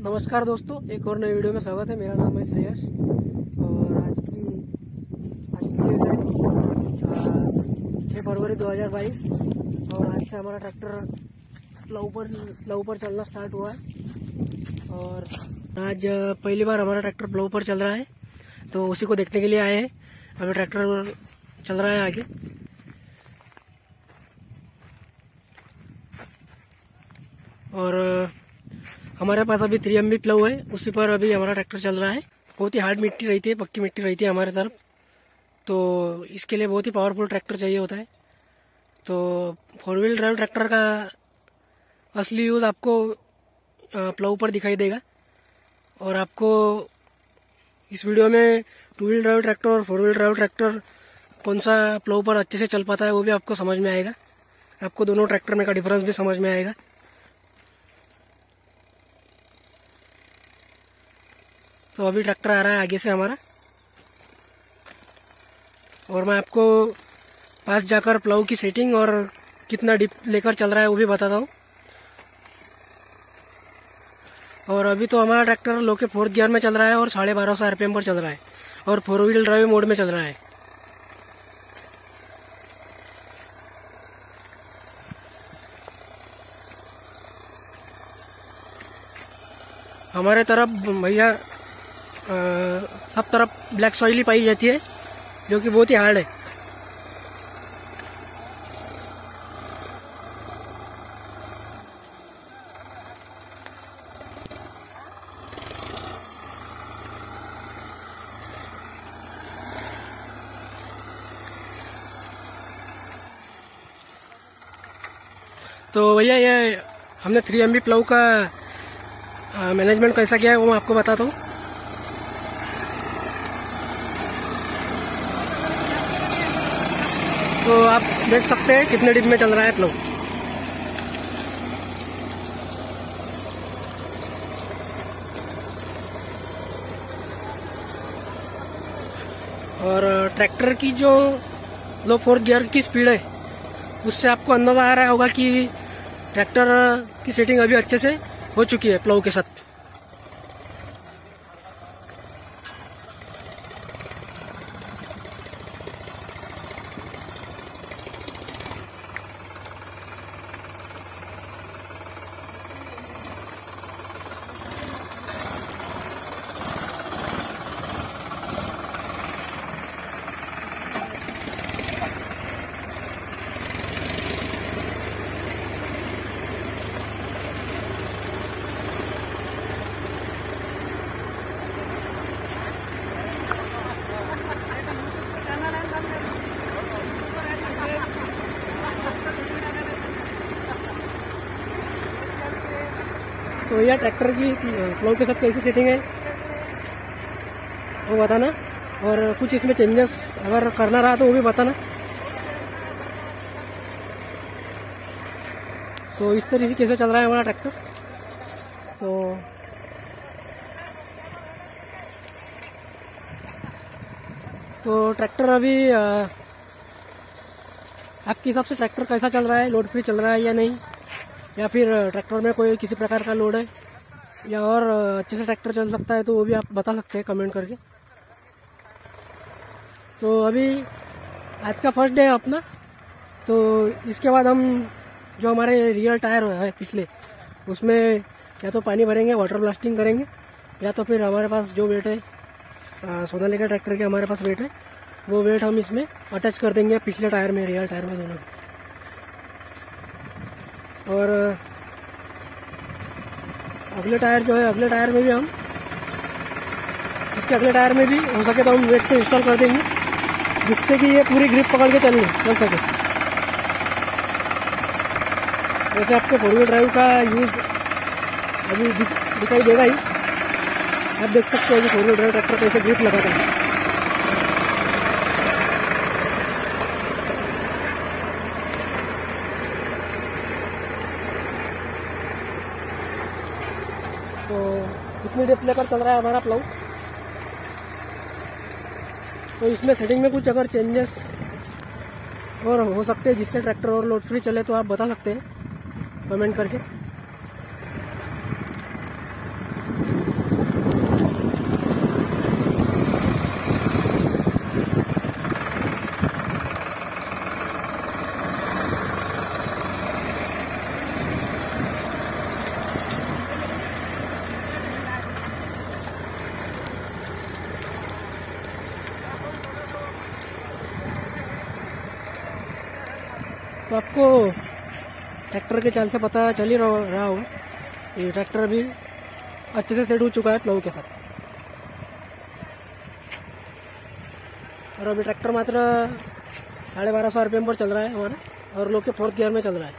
नमस्कार दोस्तों, एक और नई वीडियो में स्वागत है। मेरा नाम है श्रेयस और आज की डेट है 6 फरवरी 2022 और आज से हमारा ट्रैक्टर प्लाऊ पर चलना स्टार्ट हुआ है। और आज पहली बार हमारा ट्रैक्टर प्लाऊ पर चल रहा है, तो उसी को देखने के लिए आए हैं। अभी ट्रैक्टर चल रहा है आगे और हमारे पास अभी 3 MB प्लाऊ है, उसी पर अभी हमारा ट्रैक्टर चल रहा है। बहुत ही हार्ड मिट्टी रहती है, पक्की मिट्टी रहती है हमारे तरफ, तो इसके लिए बहुत ही पावरफुल ट्रैक्टर चाहिए होता है। तो 4 व्हील ड्राइव ट्रैक्टर का असली यूज आपको प्लाऊ पर दिखाई देगा और आपको इस वीडियो में 2 व्हील ड्राइव ट्रैक्टर और 4 व्हील ड्राइव ट्रैक्टर कौन सा प्लाऊ पर अच्छे से चल पाता है वो भी आपको समझ में आएगा। आपको दोनों ट्रैक्टर में का डिफरेंस भी समझ में आएगा। तो अभी ट्रैक्टर आ रहा है आगे से हमारा और मैं आपको पास जाकर प्लाऊ की सेटिंग और कितना डीप लेकर चल रहा है वो भी बताता हूँ। और अभी तो हमारा ट्रैक्टर लो के 4th गियर में चल रहा है और 1250 RPM पर चल रहा है और 4 व्हील ड्राइव मोड में चल रहा है। हमारे तरफ भैया सब तरफ ब्लैक सॉइल ही पाई जाती है, जो कि बहुत ही हार्ड है। तो भैया ये हमने 3 MB प्लाऊ का मैनेजमेंट कैसा किया है वो मैं आपको बताता हूँ। तो आप देख सकते हैं कितने डिप में चल रहा है प्लाऊ। और ट्रैक्टर की जो लो 4th गियर की स्पीड है उससे आपको अंदाजा आ रहा होगा कि ट्रैक्टर की सेटिंग अभी अच्छे से हो चुकी है प्लाऊ के साथ। तो यह ट्रैक्टर की प्लाऊ के साथ कैसी सेटिंग है वो बताना और कुछ इसमें चेंजेस अगर करना रहा तो वो भी बताना। तो इस तरीके से कैसे चल रहा है हमारा ट्रैक्टर। तो ट्रैक्टर अभी आपके हिसाब से ट्रैक्टर कैसा चल रहा है, लोड फ्री चल रहा है या नहीं, या फिर ट्रैक्टर में कोई किसी प्रकार का लोड है या और अच्छे से ट्रैक्टर चल सकता है, तो वो भी आप बता सकते हैं कमेंट करके। तो अभी आज का फर्स्ट डे है अपना, तो इसके बाद हम जो हमारे रियल टायर है पिछले उसमें या तो पानी भरेंगे, वाटर ब्लास्टिंग करेंगे, या तो फिर हमारे पास जो वेट है सोनालिका ट्रैक्टर के हमारे पास वेट है वो वेट हम इसमें अटैच कर देंगे पिछले टायर में, रियल टायर में दोनों। और अगले टायर जो है, अगले टायर में भी हम इसके अगले टायर में भी हो सके तो हम वेट को इंस्टॉल कर देंगे, जिससे कि ये पूरी ग्रिप पकड़ के चल सके। वैसे आपको 4 व्हील ड्राइव का यूज अभी दिखाई देगा ही, आप देख सकते हैं कि 4 व्हील ड्राइव ट्रैक्टर कैसे ग्रिप लगाता है। तो इतनी डेप्थ लेकर चल रहा है हमारा प्लाऊ। तो इसमें सेटिंग में कुछ अगर चेंजेस और हो सकते हैं जिससे ट्रैक्टर और लोड फ्री चले तो आप बता सकते हैं कमेंट करके। तो आपको ट्रैक्टर के चाल से पता चल ही रहा होगा कि ट्रैक्टर भी अच्छे से सेट हो चुका है प्लाऊ के साथ। और अभी ट्रैक्टर मात्र 1250 RPM पर चल रहा है हमारा, और लोग के 4th गियर में चल रहा है।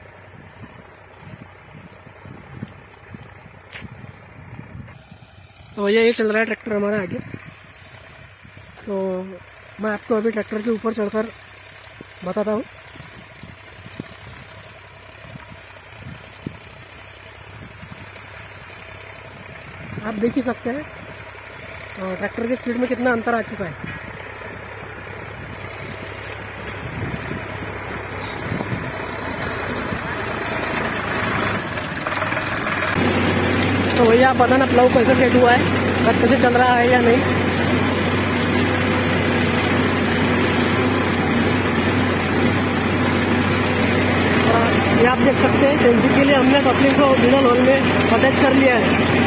तो भैया ये चल रहा है ट्रैक्टर हमारा आगे। तो मैं आपको अभी ट्रैक्टर के ऊपर चढ़कर बताता हूँ। आप देख ही सकते हैं ट्रैक्टर की स्पीड में कितना अंतर आ चुका है। तो भैया आप बताना प्लाऊ कैसे सेट हुआ है, अच्छे से चल रहा है या नहीं। ये आप देख सकते हैं सेंसिंग के लिए हमने कपलिंग को ओरिजिनल होल में अटैच कर लिया है।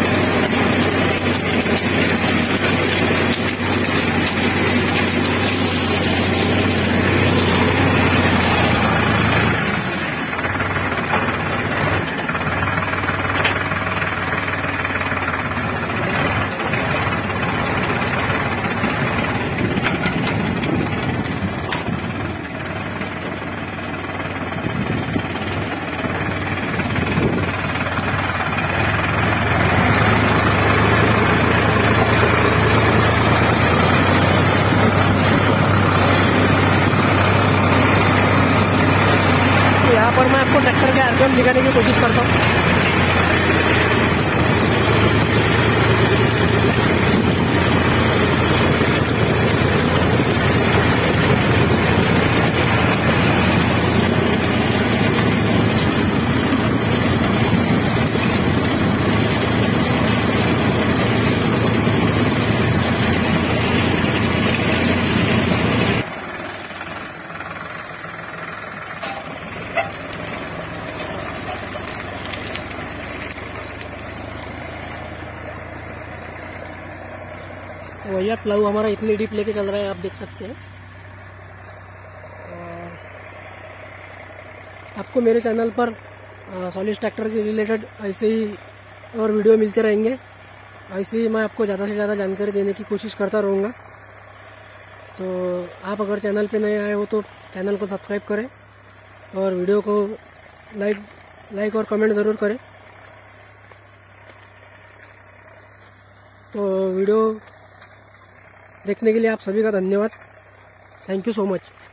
यहाँ पर मैं आपको ट्रैक्टर के RPM दिखाने की कोशिश करता हूँ। तो भैया प्लाऊ हमारा इतनी डीप लेके चल रहा है, आप देख सकते हैं। आपको मेरे चैनल पर सॉलिड ट्रैक्टर के रिलेटेड ऐसे ही और वीडियो मिलते रहेंगे। ऐसे ही मैं आपको ज़्यादा से ज़्यादा जानकारी देने की कोशिश करता रहूँगा। तो आप अगर चैनल पे नए आए हो तो चैनल को सब्सक्राइब करें और वीडियो को लाइक और कमेंट ज़रूर करें। तो वीडियो देखने के लिए आप सभी का धन्यवाद। Thank you so much.